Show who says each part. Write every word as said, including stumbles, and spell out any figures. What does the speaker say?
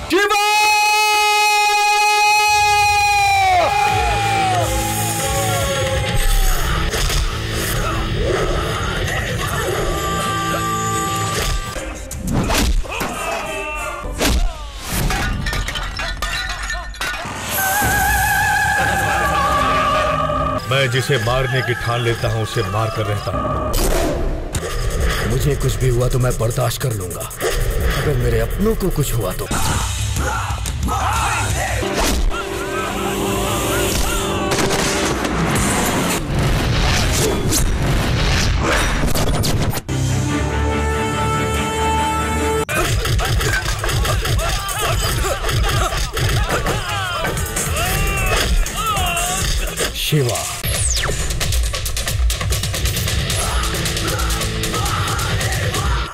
Speaker 1: शिवा! मैं जिसे मारने की ठान लेता हूं उसे मार कर रहता हूं।
Speaker 2: मुझे कुछ भी हुआ तो मैं बर्दाश्त कर लूंगा, अगर मेरे अपनों को कुछ हुआ तो। शिवा,